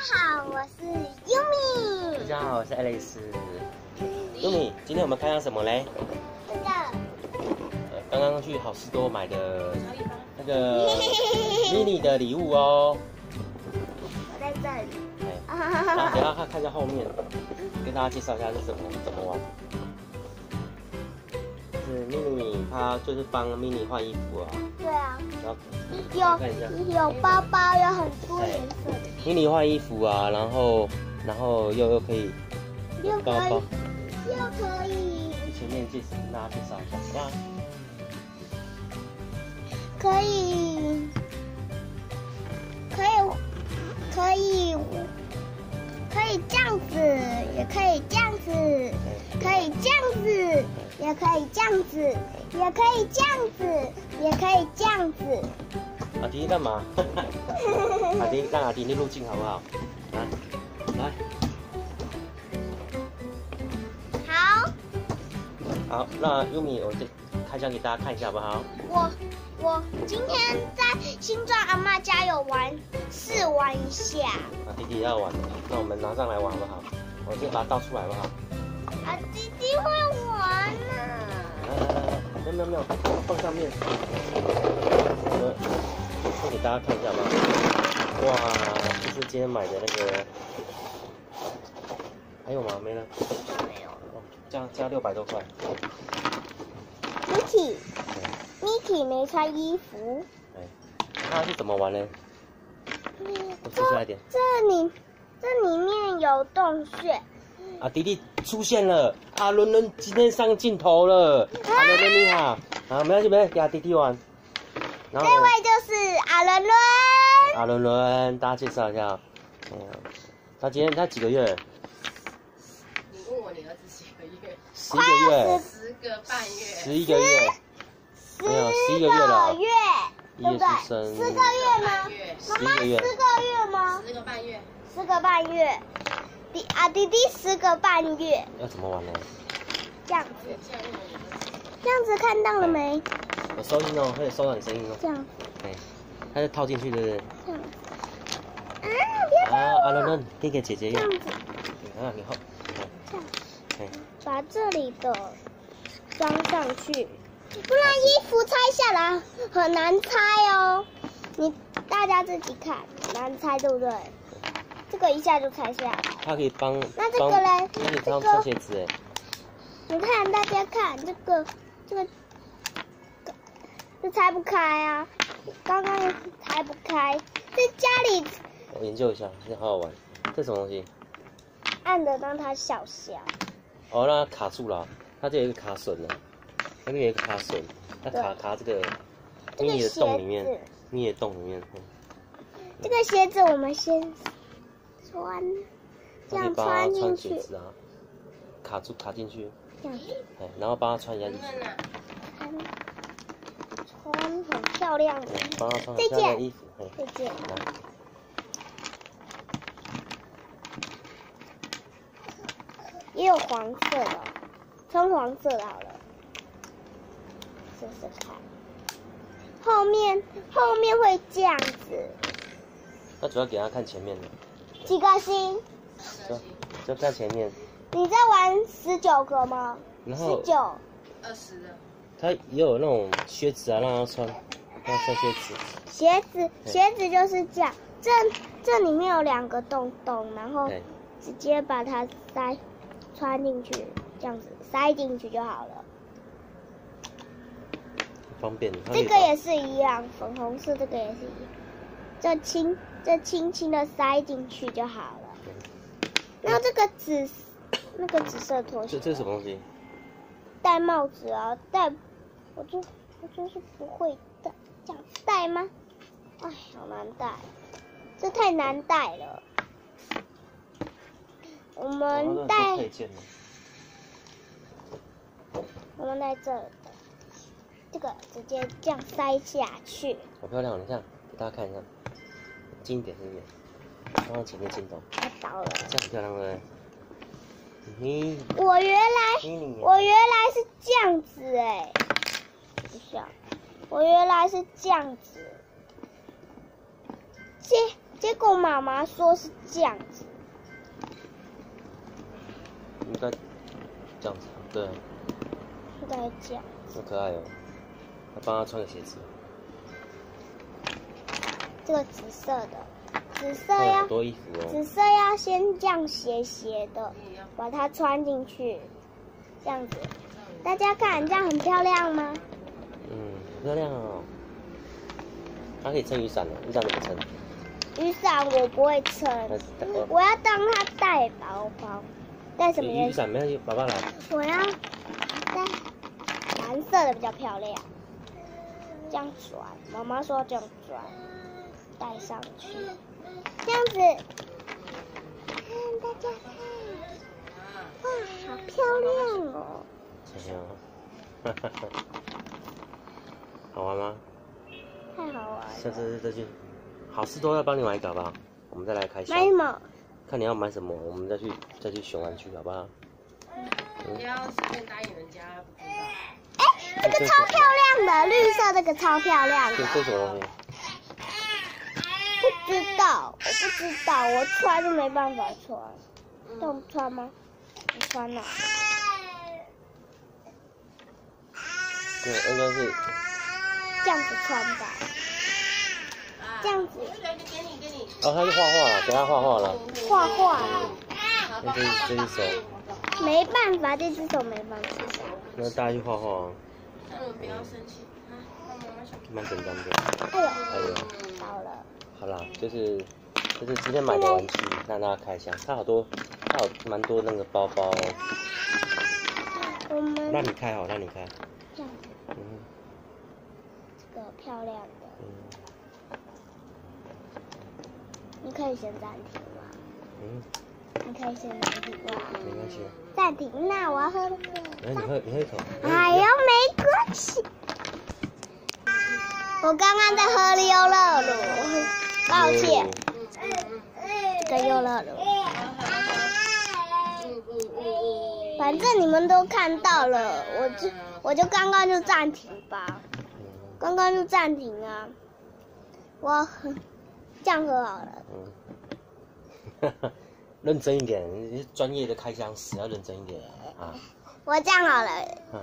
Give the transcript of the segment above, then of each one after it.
好，我是 Yumi。 大家好，我是爱丽丝。Yumi，今天我们看到什么嘞？ 这个。 刚刚去好市多买的那个 mini 的礼物哦。 我在这里。 然后等一下看一下后面，跟大家介绍一下是怎么玩。是 mini， 它就是帮 mini 换衣服啊。 对啊。 然后看一下， 有包包，有很多颜色的。 mini 换衣服啊，然后又可以包包， 又可以。 前面跟大家介绍一下，好不好？ 可以这样子，也可以这样子，可以这样子，也可以这样子，也可以这样子，也可以这样子。 阿迪干嘛？阿迪让阿迪你入镜好不好？来。好，那 Yumi 我就开箱给大家看一下好不好？ 我今天在新庄阿嬷家有试玩一下。 弟弟要玩，那我们拿上来玩好不好？我先把它倒出来好不好？ 弟弟会玩呢。 来，没有，放上面。我给大家看一下吧。哇，这是今天买的那个，还有吗？没了。 没有。 加600多块。 Mickey 没穿衣服。 它是怎么玩呢？我出来一点。 这里面有洞穴。 弟弟出现了，阿伦今天上镜头了。阿伦你好，没关系，给弟弟玩。 这位就是阿伦。 阿伦，大家介绍一下。他几个月？ 你问我你儿子几个月 ？11个月。 10个半月。 11个月。没有11个月了。 对不对？10个月吗？妈妈10个月吗 ？10个半月。 10个半月。弟弟10个半月。 要怎么玩呢？ 这样子看到了没？ 有收音哦，会收到你声音哦。 这样。 它是套进去，对不对？ 这样子。 阿伦，给姐姐用。 这样子。 你好。 这样。把这里的装上去，不然衣服拆下来很难拆哦。大家自己看，难拆对不对？这个一下就拆下来。 它可以帮。 那这个嘞？ 它可以当穿鞋子哎。 你看，大家看这个，这拆不开啊！刚刚拆不开，在家里。 我研究一下，这好好玩。这什么东西？ 按的让它小。 哦，让它卡住了，它这有一个卡榫呢，那边有一个卡榫，它卡这个mini的洞里面，mini的洞里面。 这个鞋子我们先穿，这样穿进去。 鞋子啊，卡进去。 这样子。 然后帮他穿一下衣服。 穿很漂亮的。 帮他穿很漂亮的衣服。 这件。也有黄色的，穿黄色的好了，试试看。后面会这样子。 那主要给他看前面的。 几个星？ 就看前面。 你在玩19个吗？19。 20的。 他也有那种靴子啊，让他穿靴子。 鞋子就是这样，这里面有2个洞，然后直接把它穿进去，这样子塞进去就好了。 方便。 这个也是一样，粉红色这个也是一样，这轻轻的塞进去就好了。那这个紫色拖鞋。 这是什么东西？ 戴帽子啊，我就是不会戴，这样戴吗？哎，好难戴，这太难戴了。我们戴这个直接这样塞下去。 好漂亮，你看，给大家看一下，近一点，放到前面镜头。 太糟了。 这样很漂亮的。 我原来是这样子哎，不是，我原来是这样子。 结果妈妈说是这样子， 应该这样子，对， 应该这样。 好可爱哦。还帮他穿个鞋子。 这个紫色的，紫色好要多衣服哦。 紫色要先这样斜斜的把它穿进去，这样子。大家看，这样很漂亮吗？ 漂亮哦。它可以撑雨伞的，雨伞怎么撑？ 雨伞我不会撑，我要当它带包包。带什么颜色？ 雨伞没关系，爸爸来。 我要带蓝色的比较漂亮。这样转，妈妈说这样转，带上去，这样子。看大家看，哇，好漂亮哦！ 哈哈，好玩吗？ 太好玩了。 下次再去，好事多要帮你买一个好不好？我们再来开箱。 买什么？ 看你要买什么，我们再去选玩具好不好？ 不要随便答应人家，不知道。 这个超漂亮的，绿色这个超漂亮的。 这什么东西？ 不知道，我不知道，我穿就没办法穿。动穿吗？你穿哪？ 对，应该是这样子穿吧。这样子。 给你。 哦，他去画画了，给他画画了。 画画。 那这只手。 没办法，这只手没办法。 那大家去画画。 不要生气啊！ 蛮简单的。 哎呦，好了。 好啦，就是今天买的玩具，让大家开箱。它有蛮多那个包包。 我们让你开好，让你开。 这样子。这个漂亮的。你可以先暂停吗？你可以先暂停吗？ 没关系。 暂停，那我要喝。 你喝一口。 哎呀，没关系。我刚刚在喝优乐乳，抱歉。这个优乐乳。反正你们都看到了，我就刚刚就暂停吧。刚刚就暂停啊。我这样喝好了。 认真一点，你是专业的开箱师，要认真一点啊。 我这样好了。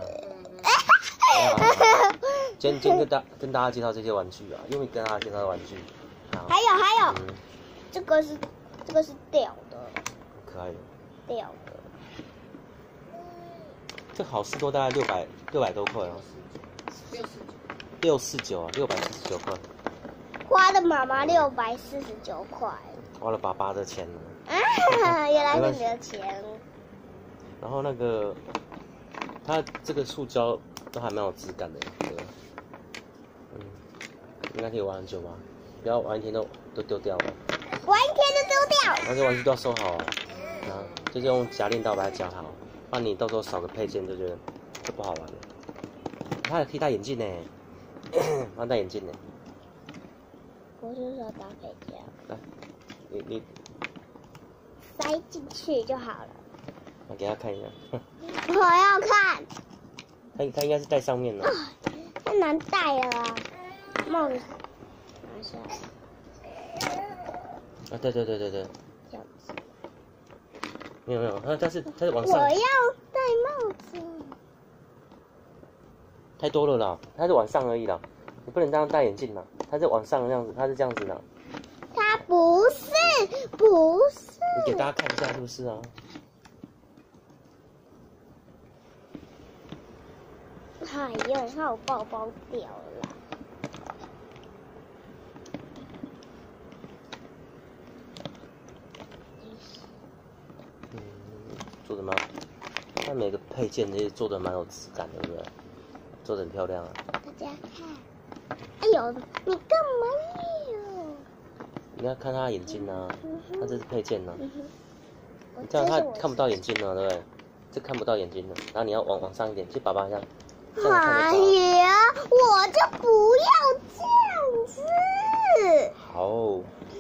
今天跟大家介绍这些玩具啊，因为跟大家介绍的玩具。 还有，这个是吊的。 可爱的。 吊的。 这好事多大概600多块哦。649啊，649块。 花了妈妈649块。 花了爸爸的钱呢。 原来是你的钱。 然后那个，它这个塑胶都还蛮有质感的，对吧？应该可以玩很久吧？不要玩一天都丢掉了。 玩一天就丢掉。 那些玩具都要收好啊，就是用夹链刀把它夹好，不然你到时候少个配件就觉得就不好玩了。它还可以戴眼镜呢，它戴眼镜呢。 不是说搭配件。 来，你塞进去就好了。 我给他看一下。 我要看。 它应该是戴上面的。 太难戴了啊！帽子拿下来。 啊，对。 这样子。 没有，它是往上。 我要戴帽子。 太多了啦，它是往上而已啦，你不能这样戴眼镜啦，它是往上的样子，它是这样子的。 它不是。 你给大家看一下是不是啊？ 哎呀，怕我包包掉了。 做的蛮，它每个配件其实做的蛮有质感的，对不对？做的很漂亮啊。 大家看。哎呦，你干嘛呀？ 你要看他眼睛啊，他这是配件呢。这样他看不到眼睛了，对不对？这看不到眼睛了，然后你要往上一点，去爸爸这样。 哎呀，我就不要这样子。 好。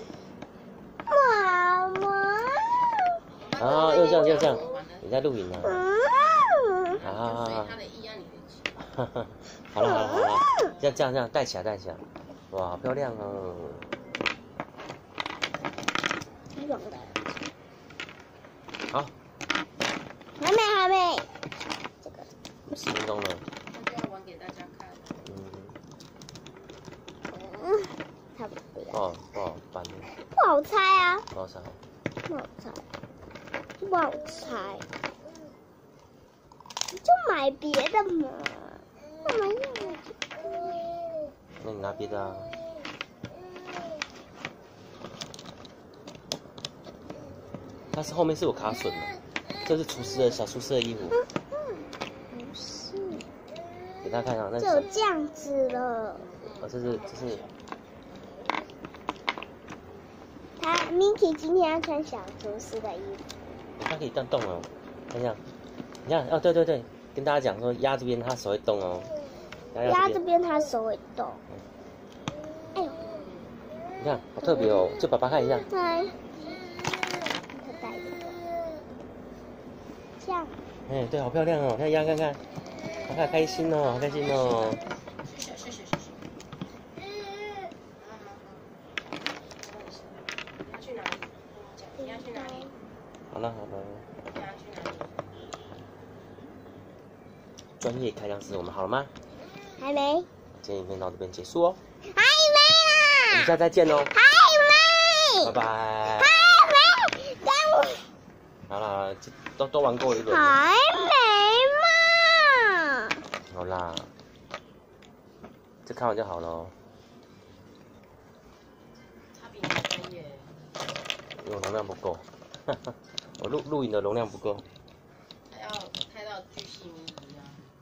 妈妈。 啊，又这样，你在录影啊。好了，这样戴起来，哇，好漂亮哦。 用的。 好， 还没，这个 10分钟了。 那就要玩给大家看。 差不多。 不好搬， 不好猜啊。 不好猜。 不好猜，不好猜。你就买别的嘛，干嘛要这个？ 那你拿别的啊。它是后面是有卡榫的，这是小厨师的衣服。 不是。 给大家看啊，那就有这样子了。 这是。 他 Minky 今天要穿小厨师的衣服。 它可以这样动哦，看一下，你看哦，对，跟大家讲说压这边它手会动哦， 压这边它手会动。哎呦， 你看好特别哦，就爸爸看一下。 对。他戴这个，这样。 哎，对，好漂亮哦，看压看看，好开心哦，好开心哦。 谢。去哪里？你要去哪里？ 好了。 你要去哪里？ 专业开箱师，我们好了吗？ 还没。 今天影片到这边结束哦。 还没啦。 我们下次再见哦。 还没。 拜拜。 还没。等我。 好了，都玩过一轮了。 还没嘛。 好啦，这看完就好了哦。 他比你专业。 因为我容量不够，我录影的容量不够。 还要开到巨细靡遗啊。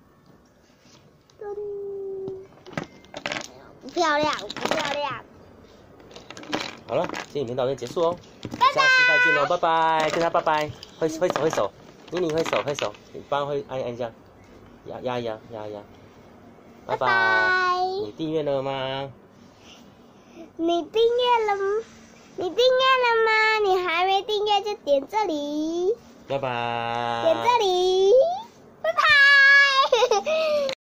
不漂亮，不漂亮。 好了，今天影片到这边结束哦，下次再见喽，拜拜，跟他拜拜，挥手，妮妮挥手，你帮会按一下，压一压，拜拜。你订阅了吗？ 你订阅了吗？你还没订阅就点这里， 拜拜。 点这里，拜拜。